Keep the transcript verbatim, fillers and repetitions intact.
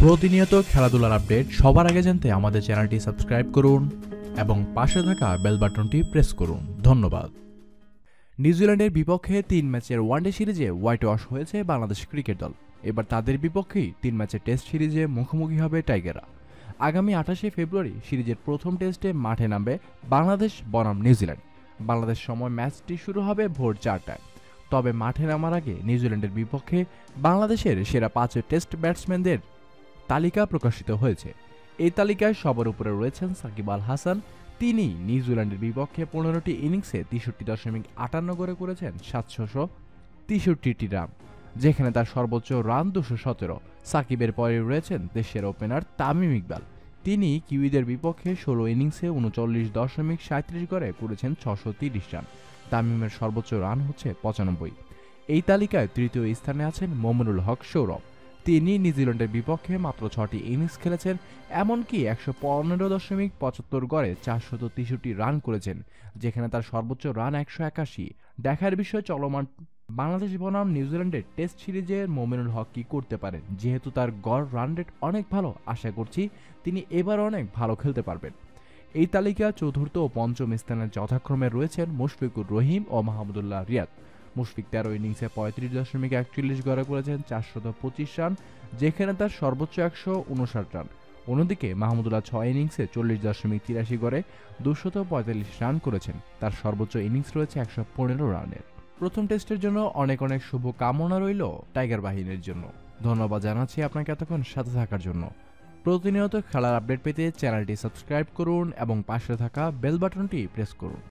প্রতিনিয়ত খেলাধুলার আপডেট সবার আগে জানতে আমাদের চ্যানেলটি সাবস্ক্রাইব করুন এবং পাশে থাকা বেল বাটনটি প্রেস করুন। ধন্যবাদ। নিউজিল্যান্ডের বিপক্ষে তিন ম্যাচের ওয়ানডে সিরিজে হোয়াইট ওয়াশ হয়েছে বাংলাদেশ ক্রিকেট দল। এবার তাদের বিপক্ষেই তিন ম্যাচের টেস্ট সিরিজে মুখোমুখি হবে টাইগাররা। আগামী আঠাশে ফেব্রুয়ারি সিরিজের প্রথম টেস্টে মাঠে নামবে বাংলাদেশ বনাম নিউজিল্যান্ড। বাংলাদেশ সময় ম্যাচটি শুরু হবে ভোর চারটায়। তবে মাঠে নামার আগে নিউজিল্যান্ডের বিপক্ষে বাংলাদেশের সেরা পাঁচ টেস্ট ব্যাটসম্যানদের তালিকা প্রকাশিত হয়েছে। এই তালিকায় সবার উপরে রয়েছেন সাকিব আল হাসান। তিনি নিউজিল্যান্ডের বিপক্ষে পনেরোটি ইনিংসে তেষট্টি দশমিক আটান্ন করে করেছেন সাতশো তেষট্টিটি রান, যেখানে তার সর্বোচ্চ রান দুশো সতেরো। সাকিবের পরে রয়েছেন দেশের ওপেনার তামিম ইকবাল। তিনি কিউইদের বিপক্ষে ষোলো ইনিংসে উনচল্লিশ দশমিক সাঁত্রিশ করে করেছেন ছশো তিরিশ রান। তামিমের সর্বোচ্চ রান হচ্ছে পঁচানব্বই। এই তালিকায় তৃতীয় স্থানে আছেন মোমিনুল হক সৌরভ। তিনি নিউজিল্যান্ডের বিপক্ষে মাত্র ছটি ইনিংস খেলেছেন, এমনকি একশো পনেরো দশমিক পঁচাত্তর গড়ে চারশত তেষট্টি রান করেছেন, যেখানে তার সর্বোচ্চ রান একশো একাশি। দেখার বিষয় চলমান বাংলাদেশ বনাম নিউজিল্যান্ডের টেস্ট সিরিজে মোমিনুল হক কি করতে পারেন। যেহেতু তার গড় রান রেট অনেক ভালো, আশা করছি তিনি এবার অনেক ভালো খেলতে পারবেন। এই তালিকা চতুর্থ ও পঞ্চম স্থানে যথাক্রমে রয়েছেন মুশফিকুর রহিম ও মাহমুদুল্লাহ রিয়াদ। মুশফিক তেরো ইনিংসে পঁয়ত্রিশ দশমিক একচল্লিশ গড়ে করেছেন চারশত পঁচিশ রান, যেখানে তার সর্বোচ্চ একশো উনষাট রান। অন্যদিকে মাহমুদুল্লাহ ছয় ইনিংসে চল্লিশ দশমিক তিরাশি গড়ে দুশত পঁয়তাল্লিশ রান করেছেন। তার সর্বোচ্চ ইনিংস রয়েছে একশো পনেরো রানের। প্রথম টেস্টের জন্য অনেক অনেক শুভ কামনা রইল টাইগার বাহিনীর জন্য। ধন্যবাদ জানাচ্ছি আপনাকে এতক্ষণ সাথে থাকার জন্য। প্রতিনিয়ত খেলার আপডেট পেতে চ্যানেলটি সাবস্ক্রাইব করুন এবং পাশে থাকা বেল বাটনটি প্রেস করুন।